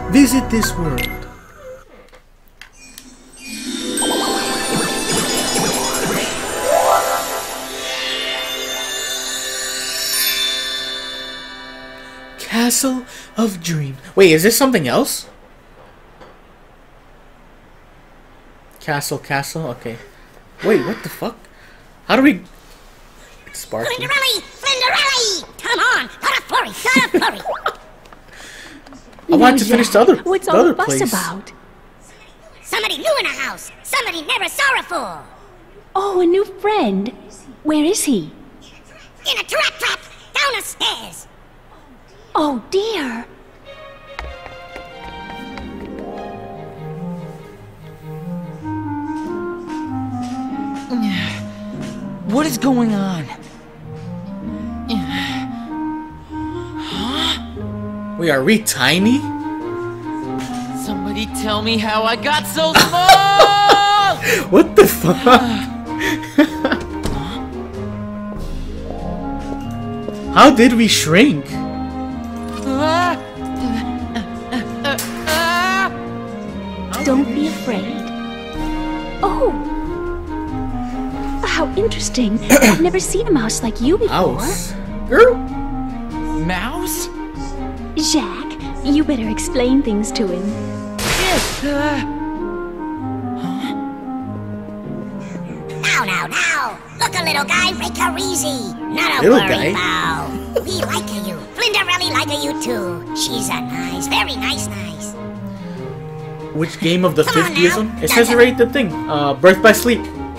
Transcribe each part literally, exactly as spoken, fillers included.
Visit this world. Castle of Dream. Wait, is this something else? Castle, castle, okay. Wait, what the fuck? How do we... It's sparkling. Flinderelli! Flinderelli! Come on! Not a flurry! Not a flurry! I want to finish the other, What's the all other the fuss place. about? Somebody new in a house! Somebody never saw before! Oh, a new friend. Where is he? In a trap trap! Down the stairs! Oh, dear. What is going on? Wait, are we tiny? Somebody tell me how I got so small! What the fuck? How did we shrink? Don't be afraid. Oh! How interesting. I've never seen a mouse like you before. Mouse? Girl? Mouse? Jack, you better explain things to him. Now, now, now! Look a little guy, make her easy! Not a Little worry, guy? pal. We like you. Flinderelli like you too. She's a nice, very nice, nice. Which game of the Come on fifties? now. It says it right the thing. Uh, Birth by Sleep.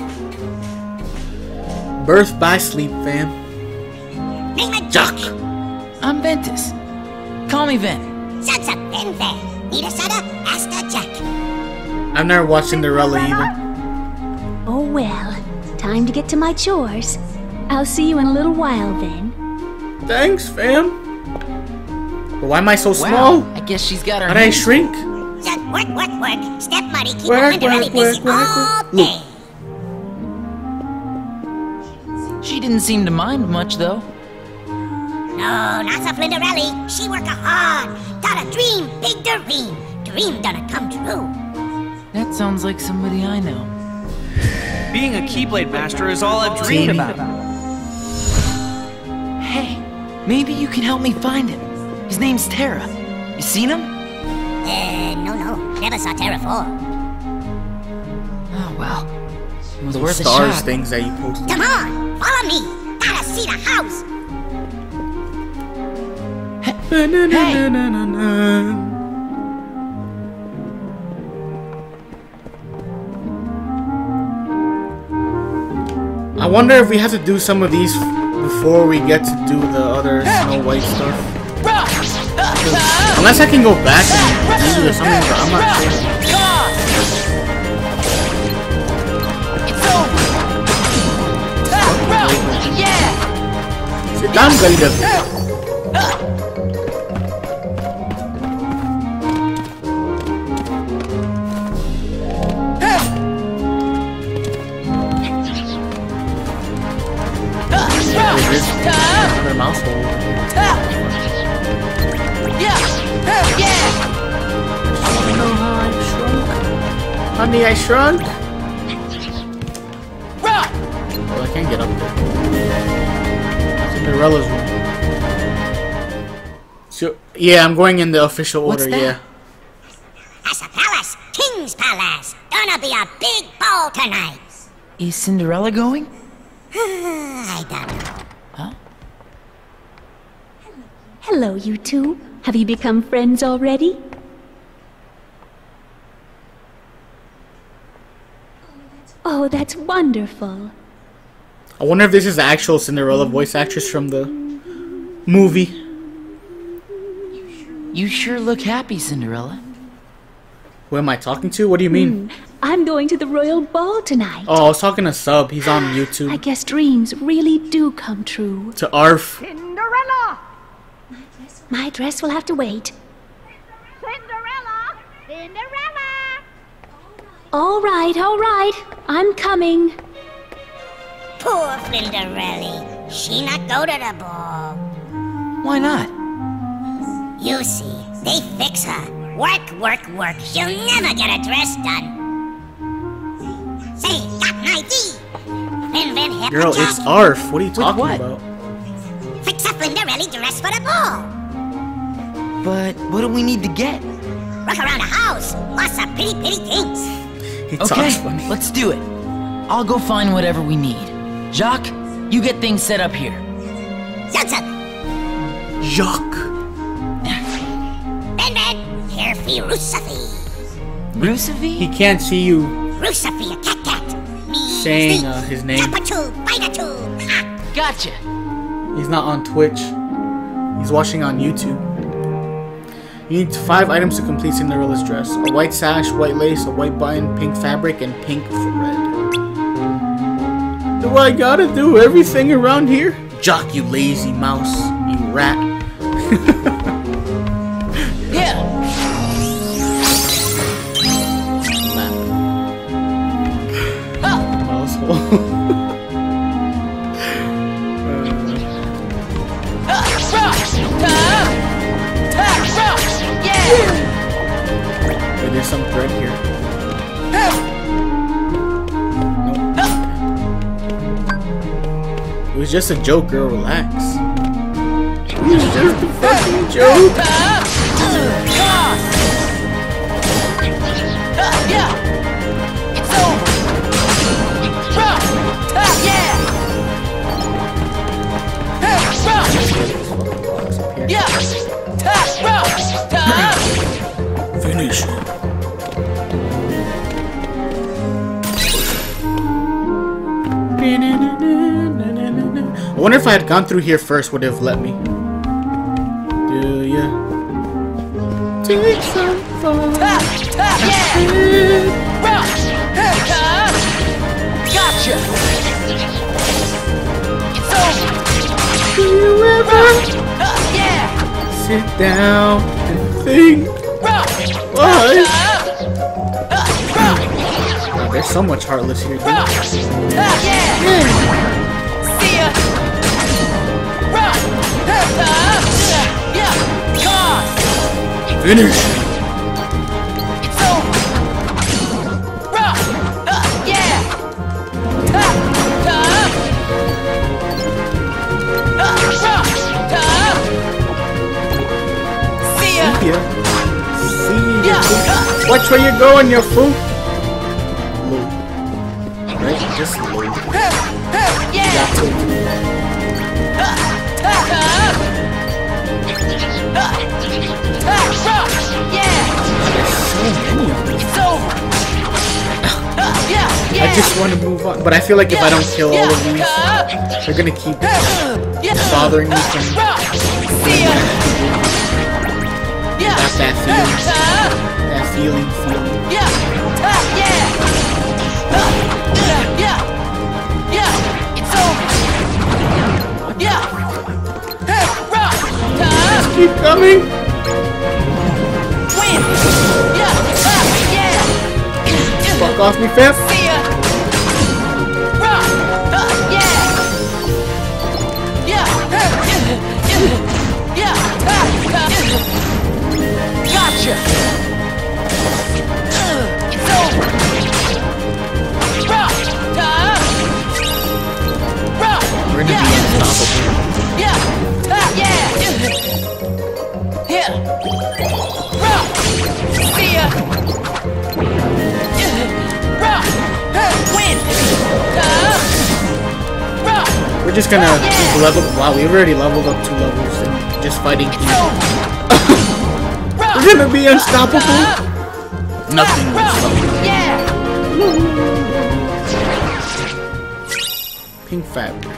Birth by Sleep, fam. Name it Jack. I'm Ventus. Call me Ven. Such a Ven Ven. Need a soda? Ask the Jack. I've never watched Cinderella either. Oh well, time to get to my chores. I'll see you in a little while then. Thanks, fam. But why am I so Wow, small? I guess she's got her How did I hands- shrink? Just work, work, work. Step money, keep Work, a Flinderelli work, busy work, work, all work. day. She didn't seem to mind much, though. No, not so Flinderelli. She work hard. Got a dream, big dream. Dream gonna come true. That sounds like somebody I know. Being a Keyblade Master is all I've dreamed Teeny. about. Hey, maybe you can help me find him. His name's Terra. You seen him? Uh, no, no. Never saw Terra four. Oh, well. It was Those worth a stars shot. things that you posted. Come on, follow me. Gotta see the house. Na-na-na-na-na-na. I wonder if we have to do some of these before we get to do the other Snow White stuff. Unless I can go back and do the something, but I'm not sure. It's over. Yeah. Sit down, Galida. Another mouse hole over here. Yeah. Yeah. You know how I shrunk? Honey, I shrunk? Well, I can't get up there. Cinderella's room. So, yeah, I'm going in the official order, What's that? yeah. That's a palace. King's Palace. Gonna be a big ball tonight. Is Cinderella going? I don't know. Huh? Hello, you two. Have you become friends already? Oh, that's wonderful. I wonder if this is the actual Cinderella voice actress from the movie. You sure look happy, Cinderella. Who am I talking to? What do you mean? I'm going to the royal ball tonight. Oh, I was talking to Sub. He's on YouTube. I guess dreams really do come true. To Arf. Cinderella! My dress will have to wait. Cinderella! Cinderella! All right, all right. I'm coming. Poor Flinderelli. She not go to the ball. Why not? You see, they fix her. Work, work, work. She'll never get her dress done. Say, got an idea. Vin Vin hip Girl, a it's jack. Arf. What are you talking what? about? Fix a Flinderelli dress for the ball. But what do we need to get? Rock around the house. Lots of pretty, pretty things. He Okay, talks funny. let's do it. I'll go find whatever we need. Jacques, you get things set up here. Johnson. Jacques. Vin Vin, here for Rusafi. Rusavi? He can't see you Rusafi, a cat cat. Me, saying sneak, uh, his name. Tapatoo, Bite-a-too. Ha! Gotcha. He's not on Twitch. He's watching on YouTube. You need five items to complete Cinderella's dress. A white sash, white lace, a white button, pink fabric, and pink thread. Do I gotta do everything around here? Jock, you lazy mouse. You rat. Yeah. Mousehole. There's some thread here. Nope. It was just a joke, girl. Relax. It was just a fucking joke. Yeah. It's over. Yeah. Finish. I wonder if I had gone through here first, would it have let me? Do ya? Take some fun. Gotcha. It's over. Do you ever Yeah. sit down and think why? God, there's so much heartless here, dude. Yeah. See ya. Yeah. God. Finish. It's over. Yeah. See ya. Yeah. See ya. Yeah. Watch where you're going, you fool. Low. Right? Just low. Yeah. Got to. So many of them. It's over. Yeah. I just want to move on, but I feel like if I don't kill all of these, they're gonna keep bothering me from See ya. Yeah. that, that feeling, that feeling, feeling. Yeah. Yeah. Yeah. Yeah. It's over. Yeah. Just keep coming. Win. Yeah. Yeah. Fuck off me, fam. See ya. Yeah. Yeah. Yeah. Gotcha. It's over. We're gonna be unstoppable. Yeah. Yeah. Yeah. See ya. Win. We're just gonna keep level. Wow, we've already leveled up two levels and just fighting people. We're gonna be unstoppable. Nothing will stop me. Yeah. Pink fabric.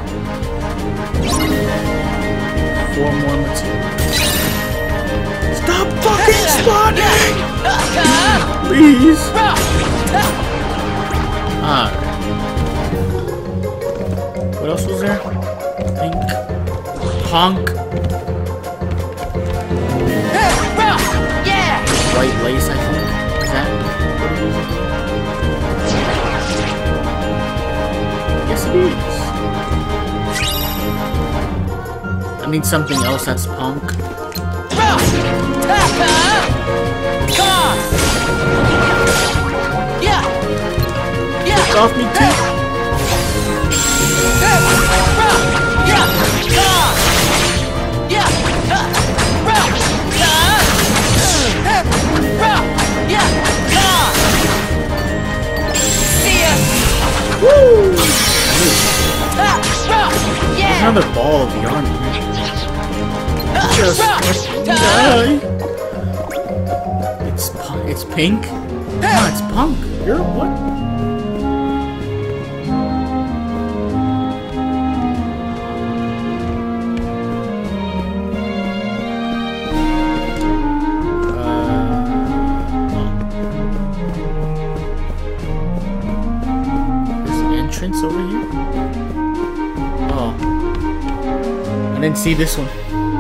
Four more materials. Stop fucking spawning! Please. Alright. What else was there? Pink. Honk. Yeah. White lace, I think. Is that what it is? Yes, it is. I need something else that's punk. another ball of yarn here. Just die. It's pu- it's pink. No, it's punk. You're what? Over here? Oh. I didn't see this one.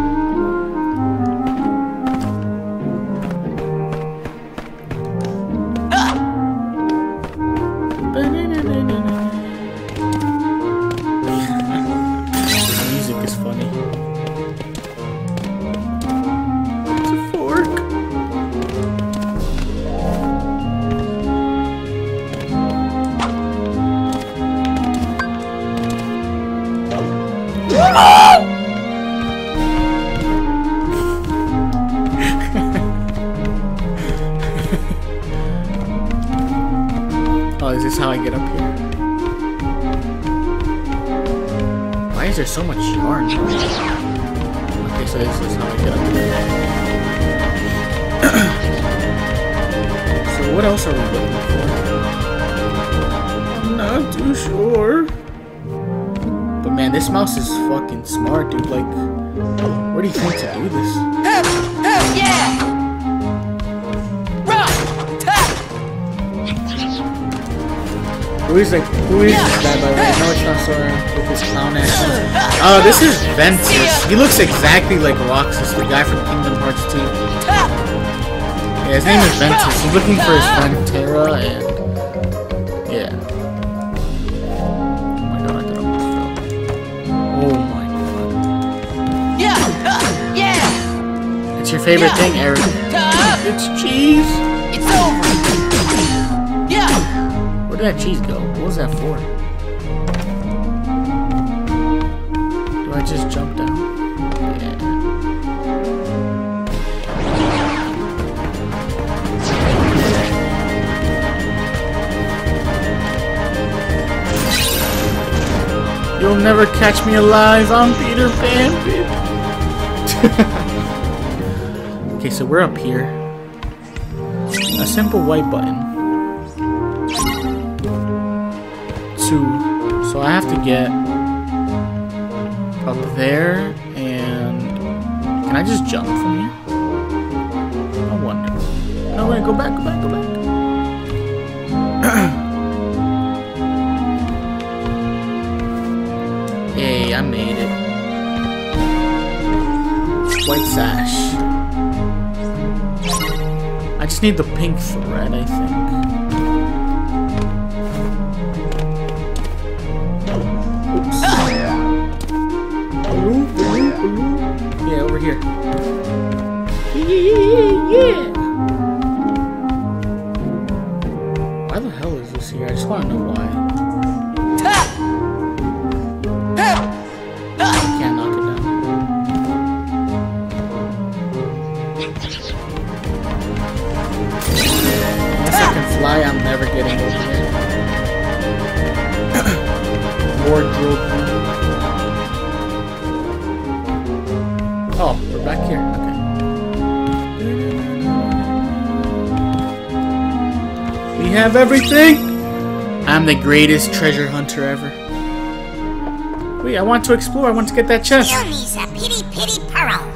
The music is funny. It's a fork. Oh, is this how I get up here? Why is there so much yarn? Okay, so this is how I get up here. So what else are we looking for? I'm not too sure. But man, this mouse is fucking smart, dude. Like, where do you think to do this? Yeah! Who is like, who is this guy by the way? No, it's not Sora with his clown accent. Oh, this is Ventus. He looks exactly like Roxas, the guy from Kingdom Hearts two. Yeah, his name is Ventus. He's looking for his friend Terra, and yeah. Oh my god, I did almost fell. Oh my god. Yeah! Yeah! It's your favorite thing, Eric. It's cheese. It's over. Yeah! Where did that cheese go? What was that for? Do I just jump down? Yeah. You'll never catch me alive. I'm Peter Pan, bitch. Okay, so we're up here. A simple white button. Two. So I have to get up there, and can I just jump from here? I wonder. No, wait, go back, go back, go back. Hey, I made it. White sash. I just need the pink thread, I think. Yeah, over here. Yeah. Why the hell is this here? I just want to know why. I can't knock it down. Unless I can fly, I'm never getting over here. Wardrobe. Oh, we're back here. Okay. We have everything! I'm the greatest treasure hunter ever. Wait, I want to explore. I want to get that chest. Kill me's a pitty pitty pearl.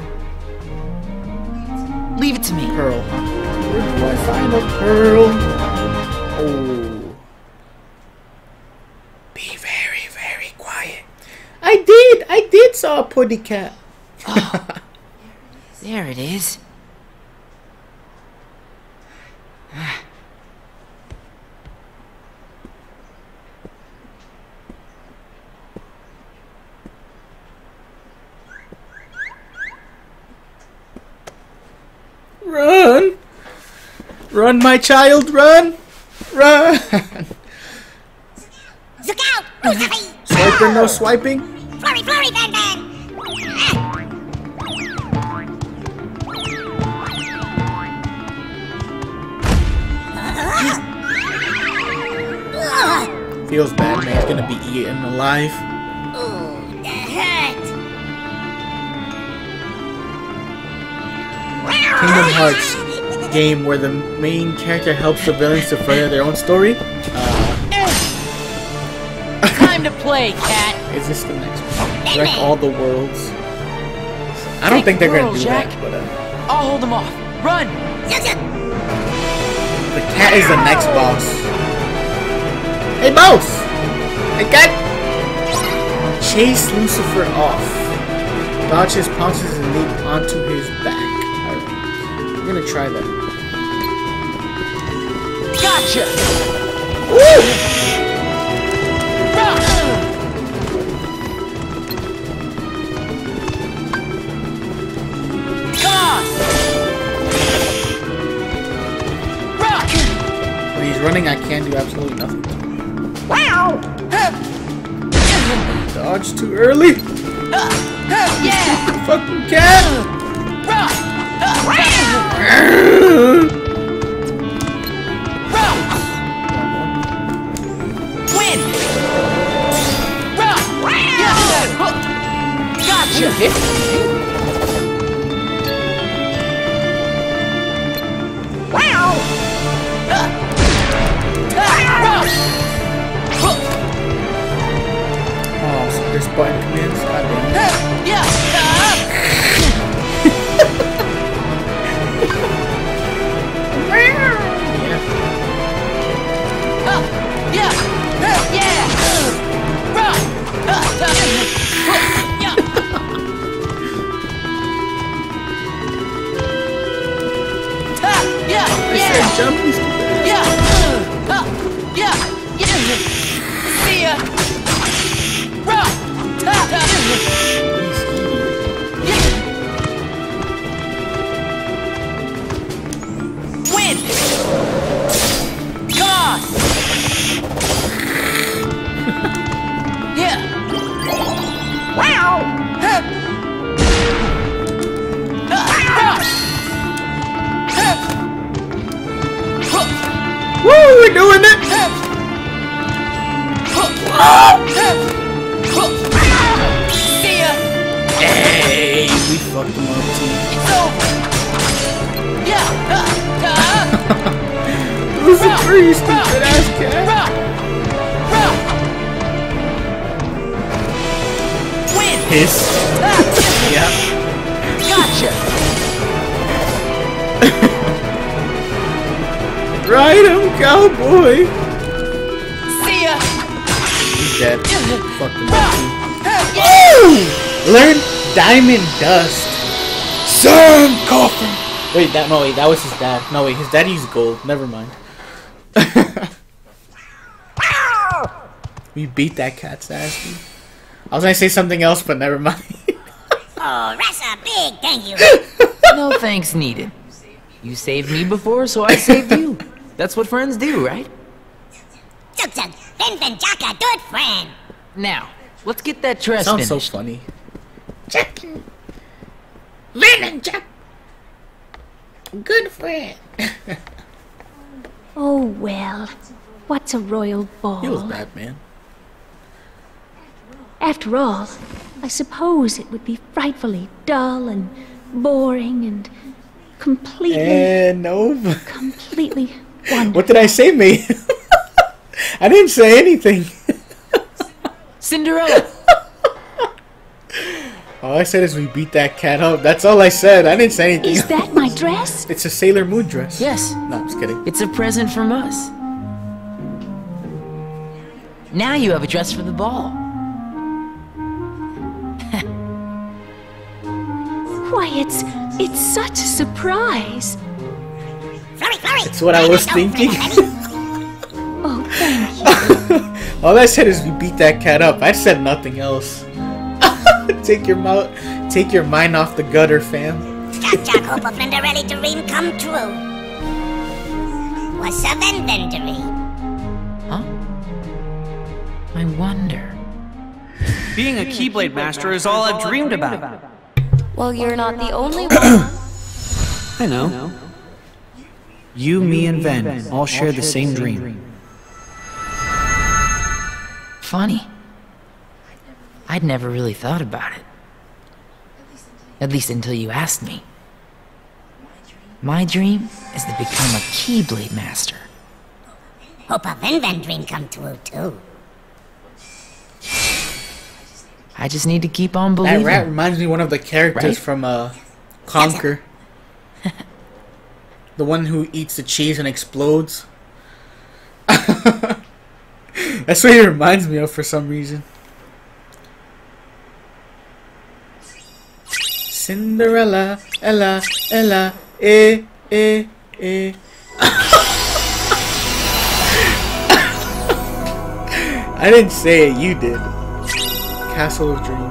Leave it to me. Pearl, huh? Where do I find a pearl? Oh. Be very, very quiet. I did! I did saw a putty cat. Oh, there it is. Run! Run, my child, run! Run! Look out! Ooh, Swiper, no swiping? Flurry, flurry, bang, bang! Feels bad, man. It's gonna be eaten alive. Ooh, that hurt. Kingdom Hearts game where the main character helps the villains to further their own story. Uh, Time to play, cat. is this the next one? Wreck all the worlds. I don't think they're gonna do Jack. that, but uh, I'll hold him off. Run! the cat is the next boss. Hey, boss! Hey, cat! Chase Lucifer off. Dodge his pounces and leap onto his back. Alright. We're gonna try that. Gotcha! Woo! Come on! Rock! When he's running, I can't do absolutely nothing. Wow! Dodge too early. Yeah! Fucking cat! Rock! Win! Rock! Gotcha! Wow! Oh, so there's button commands. God damn it. Yeah! Yeah! Yeah! Yeah! I said jump, he's too bad. Yeah! Yeah! Yeah! See ya! Rock! Win! Come on! Yeah! Wow! Woo, we're doing it! See ya! Hey, we fucked him up too. It's over! Yeah! Lose the tree, stupid ass cat. Rock! Rock! Win! Hiss. Yeah. Gotcha! Ride him, cowboy. See ya! He's dead. Fucked him up Rock! too. Yeah! Woo! Learn Diamond Dust. Sun Coffin. Wait, that no wait, that was his dad. No wait, his dad used gold. Never mind. We beat that cat's ass, dude. I was gonna say something else, but never mind. Oh, that's a big thank you. No thanks needed. You saved me before, so I saved you. That's what friends do, right? Zug zug, Ven Ven Jack a good friend. Now, let's get that dress Sounds so finished. funny. Jack. Ven and Jack. Good friend. Oh well, what's a royal ball? He was Batman. After all, I suppose it would be frightfully dull and boring and completely, And no. completely wonderful. What did I say, mate? I didn't say anything. Cinderella! All I said is we beat that cat up. That's all I said. I didn't say anything. Is that my dress? It's a Sailor Moon dress. Yes, No, I'm just kidding. it's a present from us. Now you have a dress for the ball. Why, it's it's such a surprise. Flurry, flurry. That's what I was thinking. Oh, thank you. All I said is we beat that cat up. I said nothing else. Take your mouth, take your mind off the gutter, fam. Jack Jack hope of Flinderelli dream come true. What's a Ven Ven dream? Huh? I wonder. Being a Keyblade Master is all I've dreamed about. Well, you're not the only one. I know. You, me, and Ven all share the same dream. Funny. I'd never really thought about it. At least until you asked me. My dream is to become a Keyblade Master. Hope a Ven Ven dream come true, too. I just need to keep on That believing. rat reminds me of one of the characters Right? from uh, Conquer. The one who eats the cheese and explodes. That's what he reminds me of for some reason. Cinderella, Ella, Ella, eh, eh, eh. I didn't say it, you did. Castle of Dreams.